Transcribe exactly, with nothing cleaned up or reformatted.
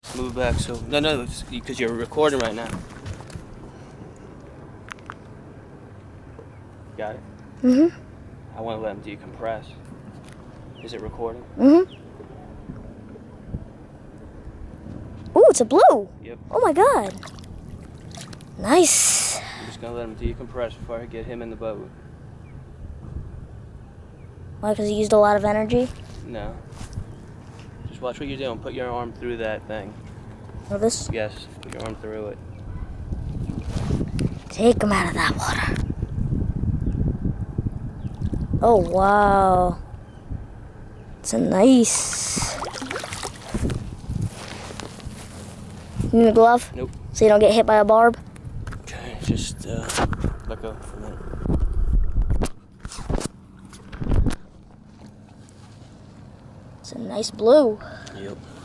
Move it back so... No, no, because you're recording right now. Got it? Mm-hmm. I want to let him decompress. Is it recording? Mm-hmm. Ooh, it's a blue. Yep. Oh my god. Nice. I'm just going to let him decompress before I get him in the boat. Why, because he used a lot of energy? No. Just watch what you're doing. Put your arm through that thing. Oh, this? Yes, put your arm through it. Take him out of that water. Oh, wow. It's a nice. You need a glove? Nope. So you don't get hit by a barb? Okay, just uh, let go for a minute. It's a nice blue. Yep.